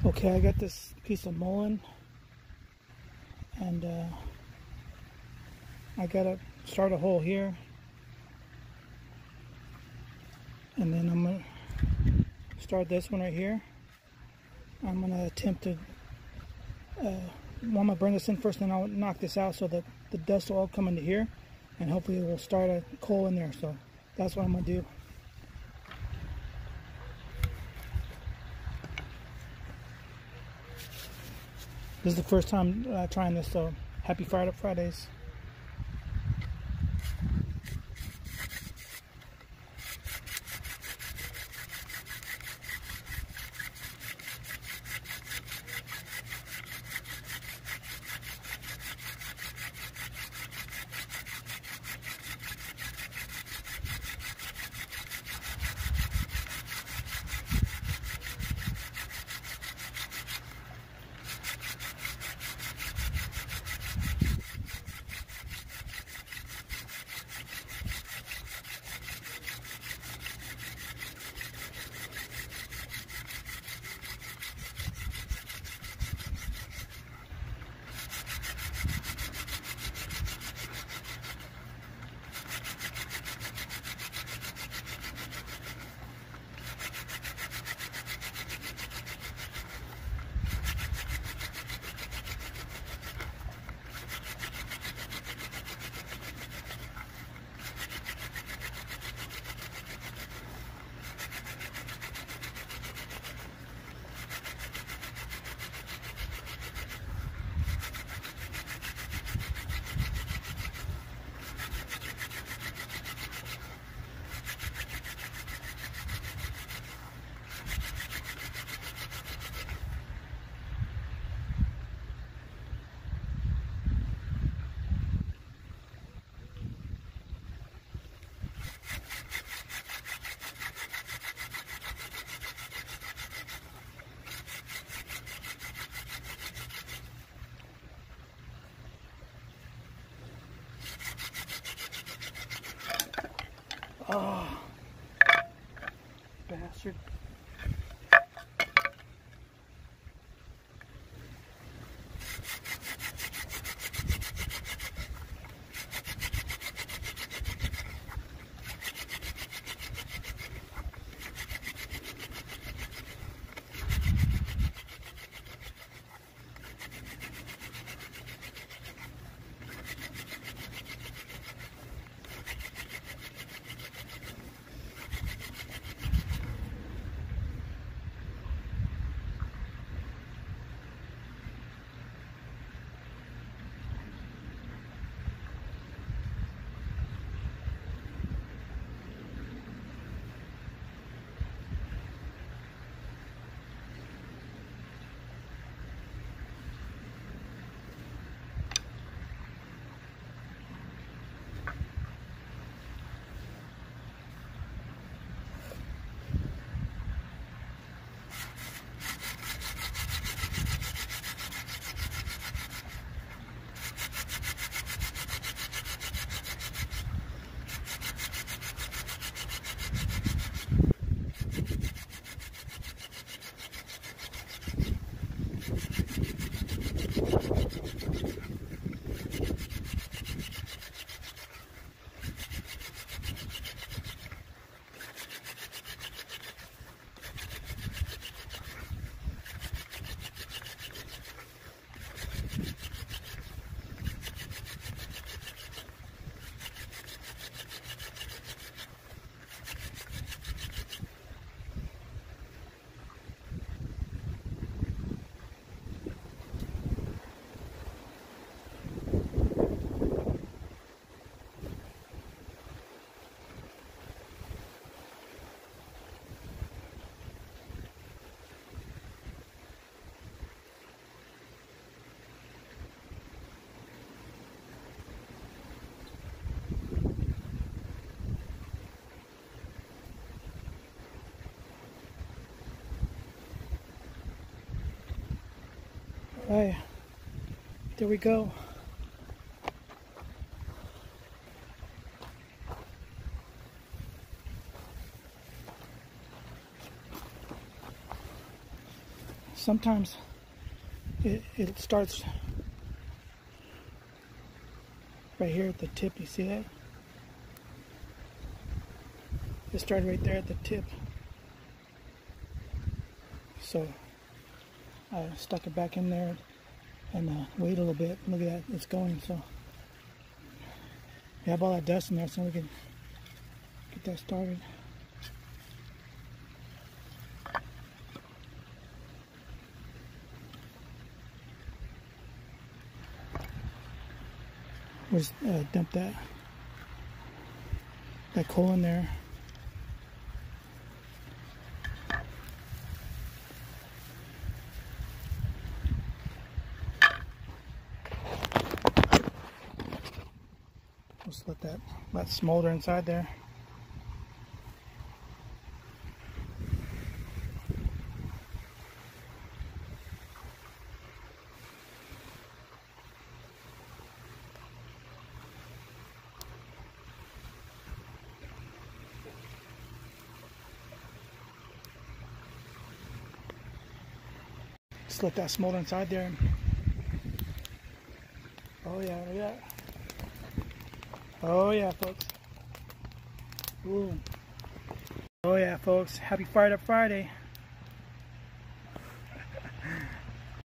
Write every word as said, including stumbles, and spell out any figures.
Okay, I got this piece of mullein, and uh, I gotta start a hole here, and then I'm gonna start this one right here. I'm gonna attempt to, uh, well, I'm gonna burn this in first, then I'll knock this out so that the dust will all come into here, and hopefully it will start a coal in there. So that's what I'm gonna do. This is the first time uh, trying this, so happy Friday Fridays. Oh, bastard. Alright, there we go. sometimes it, it starts right here at the tip. You see that? It started right there at the tip. So I stuck it back in there and uh, wait a little bit. Look at that, it's going. So we have all that dust in there, so we can get that started. We'll just uh, dump that that coal in there. Just let that let smolder inside there. Just let that smolder inside there. Oh yeah, look at that. Oh yeah, folks. Ooh. Oh yeah, folks. Happy Fired Up Friday.